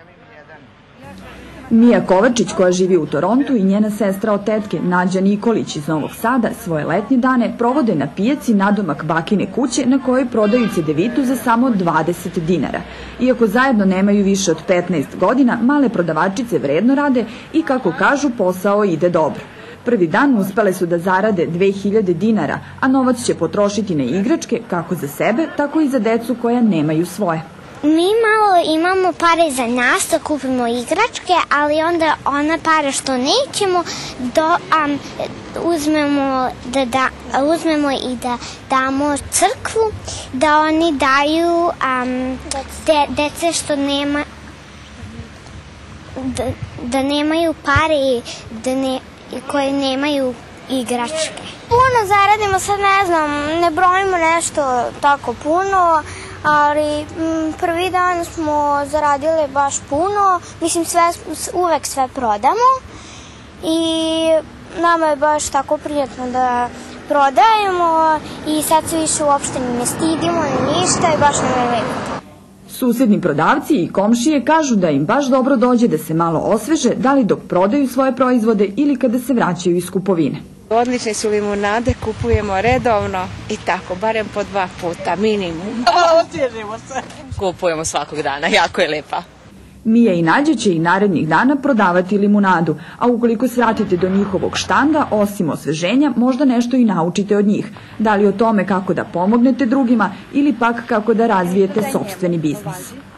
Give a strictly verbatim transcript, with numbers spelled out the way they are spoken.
Mija Kovačić, koja živi u Torontu, i njena sestra od tetke Nađa Nikolić iz Novog Sada svoje letnje dane provode na pijaci nadomak bakine kuće na kojoj prodaju cedevitu za samo dvadeset dinara. Iako zajedno nemaju više od petnaest godina, male prodavačice vredno rade i, kako kažu, posao ide dobro. Prvi dan uspele su da zarade dve hiljade dinara, a novac će potrošiti na igračke kako za sebe, tako i za decu koja nemaju svoje. Mi malo imamo pare za nas da kupimo igračke, ali onda ona para što nećemo do, um, uzmemo, da, da, uzmemo i da damo crkvu, da oni daju um, de, dece što nema, da, da nemaju pare i da ne, koje nemaju igračke. Puno zaradimo, sad ne znam, ne brojimo nešto tako puno, ali m, prvi dan smo zaradili baš puno, mislim sve, uvek sve prodamo i nama je baš tako prijatno da prodajemo i sad se više uopšte ne stidimo ni ništa i baš nam je lepo. Susedni prodavci i komšije kažu da im baš dobro dođe da se malo osveže, da li dok prodaju svoje proizvode ili kada se vraćaju iz kupovine. Odlične su limunade, kupujemo redovno i tako, barem po dva puta, minimum. Osvježimo se. Kupujemo svakog dana, jako je lepa. Mija i Nađa će i narednih dana prodavati limunadu, a ukoliko svratite do njihovog štanda, osim osveženja, možda nešto i naučite od njih. Da li o tome kako da pomognete drugima ili pak kako da razvijete sopstveni biznis.